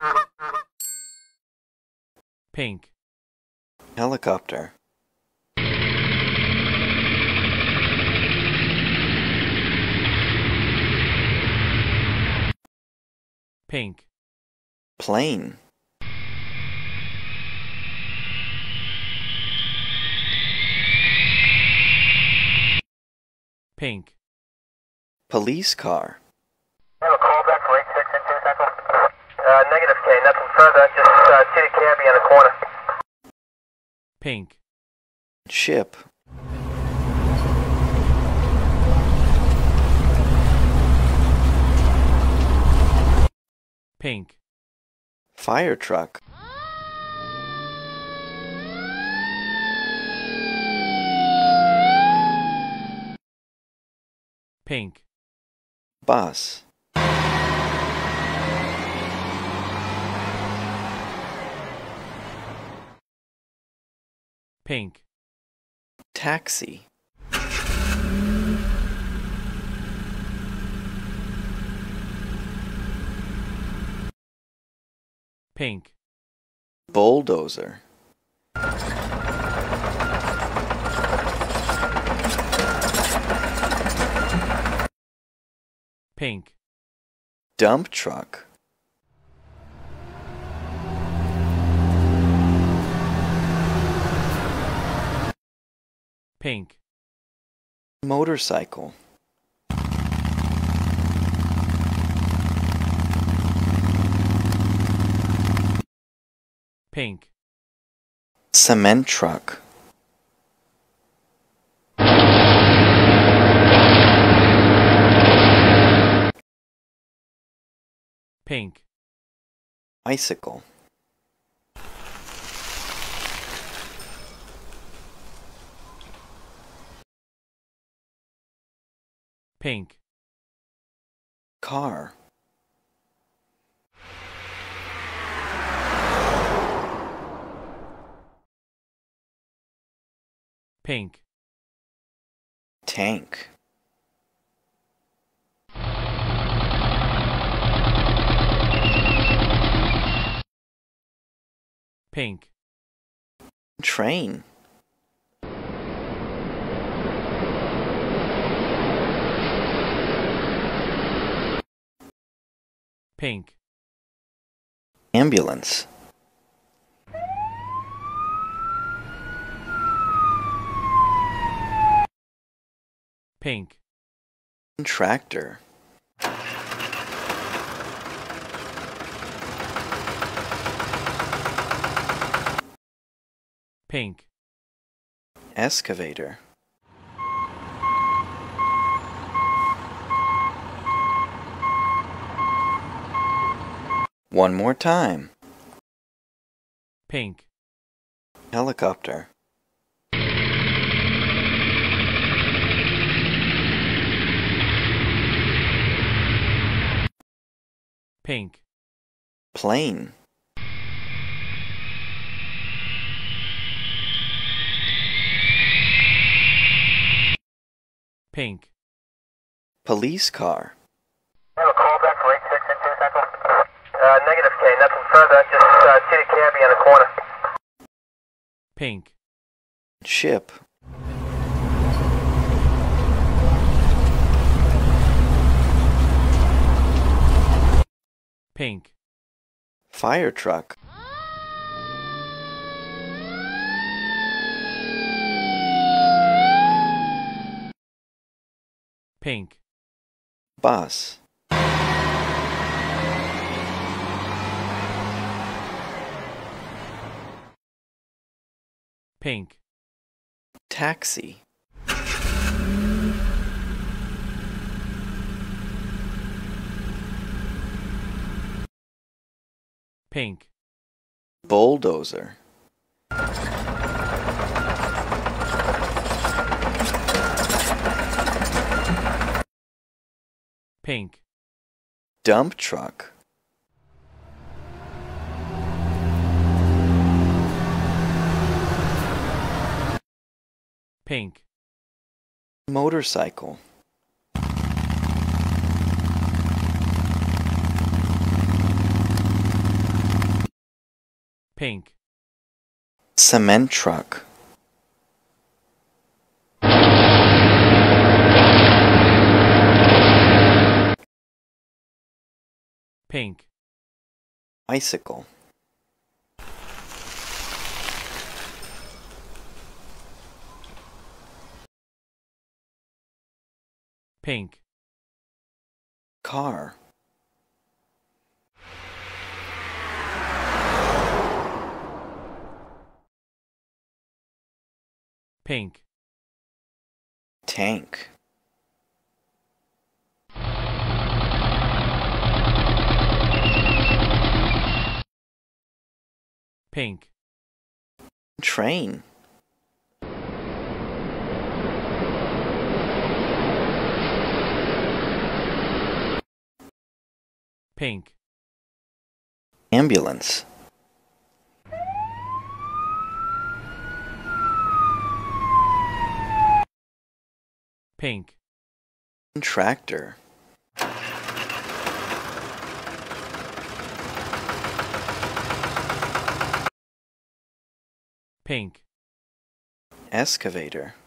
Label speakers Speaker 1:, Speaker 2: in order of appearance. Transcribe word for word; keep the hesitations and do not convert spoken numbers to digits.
Speaker 1: Pink.
Speaker 2: Helicopter.
Speaker 1: Pink.
Speaker 2: Plane.
Speaker 1: Pink.
Speaker 2: Police car.
Speaker 3: I have a call back for eight six in two Central. Uh, negative K, nothing further. Just uh, see the cabbie on the corner.
Speaker 1: Pink.
Speaker 2: Ship.
Speaker 1: Pink.
Speaker 2: Fire truck.
Speaker 1: Pink.
Speaker 2: Bus.
Speaker 1: Pink.
Speaker 2: Taxi.
Speaker 1: Pink.
Speaker 2: Bulldozer.
Speaker 1: Pink.
Speaker 2: Dump truck.
Speaker 1: Pink.
Speaker 2: Motorcycle.
Speaker 1: Pink.
Speaker 2: Cement truck.
Speaker 1: Pink.
Speaker 2: Bicycle.
Speaker 1: Pink.
Speaker 2: Car.
Speaker 1: Pink.
Speaker 2: Tank.
Speaker 1: Pink.
Speaker 2: Train.
Speaker 1: Pink.
Speaker 2: Ambulance.
Speaker 1: Pink.
Speaker 2: Tractor.
Speaker 1: Pink.
Speaker 2: Excavator. One more time.
Speaker 1: Pink.
Speaker 2: Helicopter.
Speaker 1: Pink.
Speaker 2: Plane.
Speaker 1: Pink.
Speaker 2: Police car.
Speaker 3: I have a call back for eight six in two Central. Uh, negative K, nothing further. Just uh, see the cabbie on the corner.
Speaker 1: Pink.
Speaker 2: Ship.
Speaker 1: Pink.
Speaker 2: Fire truck.
Speaker 1: Pink.
Speaker 2: Bus.
Speaker 1: Pink.
Speaker 2: Taxi.
Speaker 1: Pink.
Speaker 2: Bulldozer.
Speaker 1: Pink.
Speaker 2: Dump truck.
Speaker 1: Pink.
Speaker 2: Motorcycle.
Speaker 1: Pink.
Speaker 2: Cement truck.
Speaker 1: Pink.
Speaker 2: Bicycle.
Speaker 1: Pink.
Speaker 2: Car.
Speaker 1: Pink.
Speaker 2: Tank.
Speaker 1: Pink.
Speaker 2: Train.
Speaker 1: Pink.
Speaker 2: Ambulance.
Speaker 1: Pink.
Speaker 2: Tractor.
Speaker 1: Pink.
Speaker 2: Excavator.